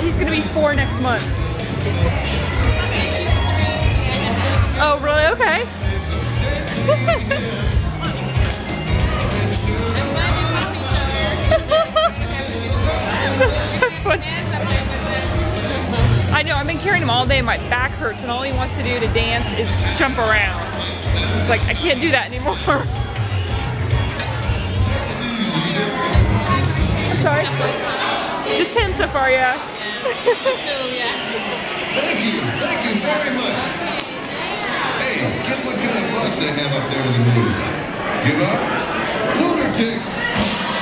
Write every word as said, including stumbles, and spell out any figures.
he's gonna be four next month. Oh, really? Okay. I know, I've been carrying him all day, my back hurts, and all he wants to do to dance is jump around. It's like, I can't do that anymore. I'm sorry? Just ten so far, yeah. Thank you, thank you very much. Hey, guess what kind of bugs they have up there in the moon? Give up? Lunatics!